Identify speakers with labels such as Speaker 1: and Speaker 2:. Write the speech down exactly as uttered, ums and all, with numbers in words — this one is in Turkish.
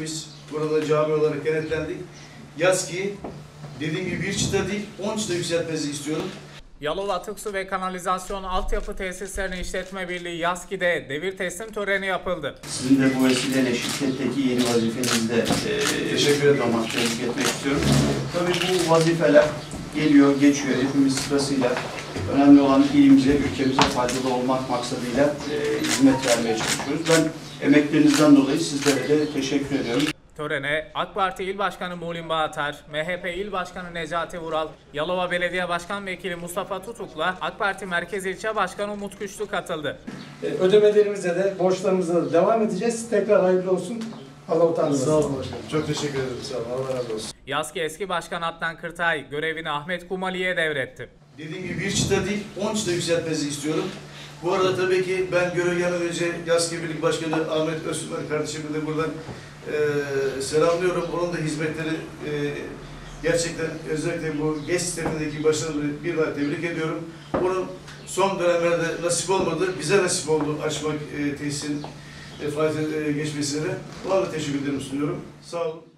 Speaker 1: tesisimiz. Burada cami olarak kenetlendik. Yaski'yi dediğim gibi bir çıta değil, on çıta yükseltmenizi istiyorum.
Speaker 2: Yalova Atık Su ve Kanalizasyon Altyapı Tesislerini İşletme Birliği Yaski'de devir teslim töreni yapıldı.
Speaker 3: Sizin de bu vesileyle şirketteki yeni vazifenizde e,
Speaker 1: Teşekkür ederim.
Speaker 3: Tebrik etmek istiyorum. Tabii bu vazifeler geliyor, geçiyor. Hepimiz sırasıyla önemli olan ilimize, ülkemize faydalı olmak maksadıyla e, hizmet vermeye çalışıyoruz. Ben emeklerinizden dolayı sizlere de teşekkür ediyorum.
Speaker 2: Törene AK Parti İl Başkanı Muğlim Bağatar, M H P İl Başkanı Necati Vural, Yalova Belediye Başkan Vekili Mustafa Tutuk'la AK Parti Merkez İlçe Başkanı Umut Güçlü katıldı.
Speaker 4: Ödemelerimize de, borçlarımıza da devam edeceğiz. Tekrar hayırlı olsun. Allah utandırmasın.
Speaker 1: Sağ olun başkanım. Çok teşekkür ederim. Sağ olun. Allah razı olsun.
Speaker 2: Yaski eski başkan Adnan Kırtay görevini Ahmet Kumali'ye devretti.
Speaker 1: Dediğim gibi bir çıta değil, on çıta yükseltmenizi istiyorum. Bu arada tabii ki ben görev gelmeden önce Yaski Birlik Başkanı Ahmet Öztürk kardeşimi de buradan e, selamlıyorum. Onun da hizmetleri e, gerçekten özellikle bu GES sistemindeki başarılı bir daha tebrik ediyorum. Onun son dönemlerde nasip olmadı, bize nasip oldu açmak e, tesisin e, faaliyete e, geçmesine. Ona da teşekkür ederim sunuyorum. Sağ olun.